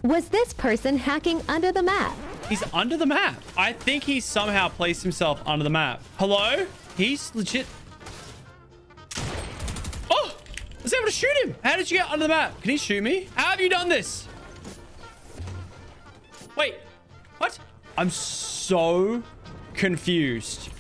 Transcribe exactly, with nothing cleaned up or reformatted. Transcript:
Was this person hacking under the map? He's under the map. I think he somehow placed himself under the map. Hello? He's legit. Oh, I was able to shoot him. How did you get under the map? Can he shoot me? How have you done this? Wait, what? I'm so confused.